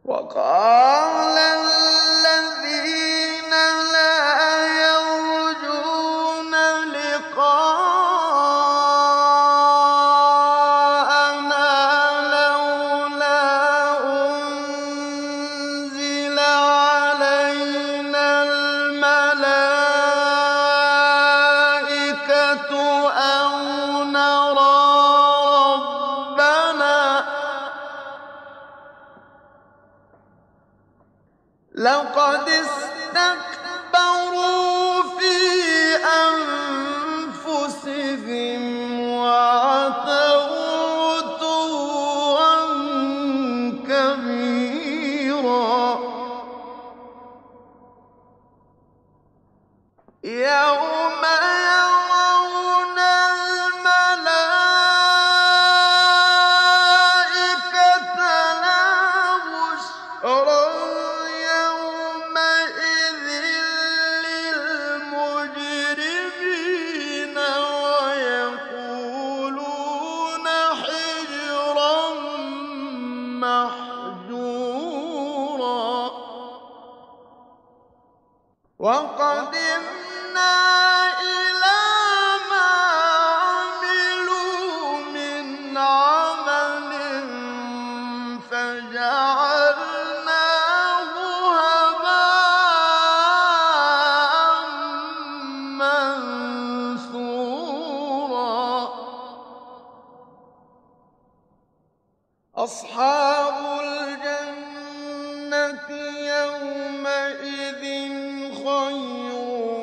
وقال الذين لا يرجون لقاءنا لولا أنزل علينا الملائكة أو نرى ربنا لقد استكبروا في أنفسهم وعتوا عتوا كبيرا يوم يرون الملائكة لا بشرى يومئذ للمجرمين ويقولون حجرا محجورا وقدمنا إلى ما عملوا من عمل فجعلناه هباء منثورا أصحاب الجنة يومئذ خير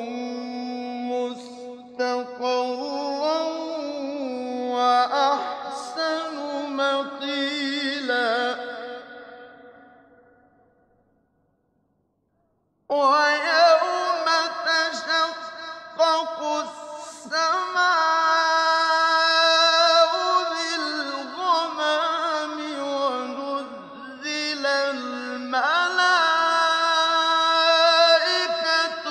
مستقرا وأحسن مقيلا ويوم تشقق السماء بالغمام ونزل الملائكة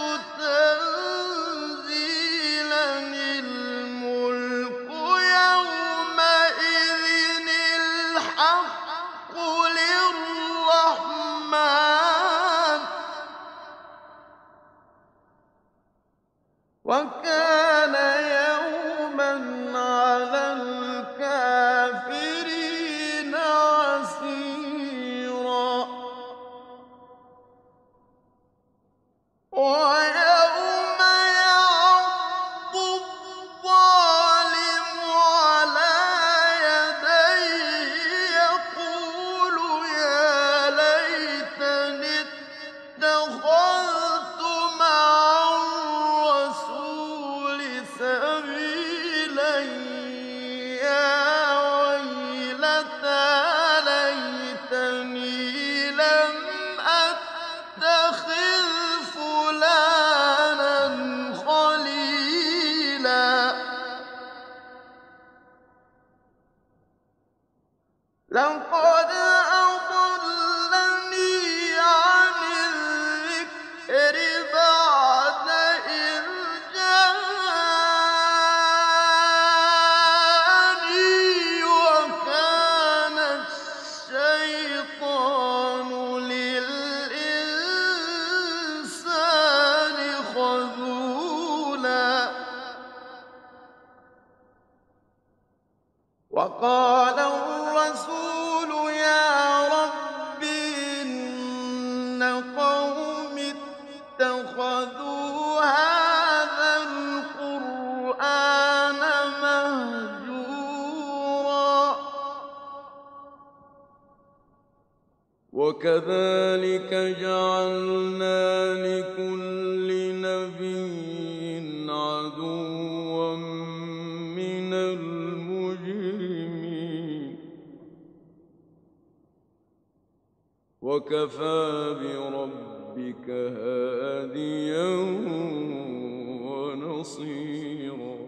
تنزيلا الملك يومئذ الحق للرحمن وكان يوما على الكافرين عسيرا ويوم يعض الظالم على يديه يقول يا ليتني اتخذت مع الرسول سبيلا يا ويلتى ليتني لم أتخذ فلانا خليلا لقد أضلني عن الذكر بعد إذ جاءني وكان الشيطان للإنسان خذولا وقال الرسول يا رب إن قومي اتخذوا هذا القرآن مهجورا وكذلك جعلنا لكل نبي عدوا من المجرمين وكفى بربك هاديا ونصيرا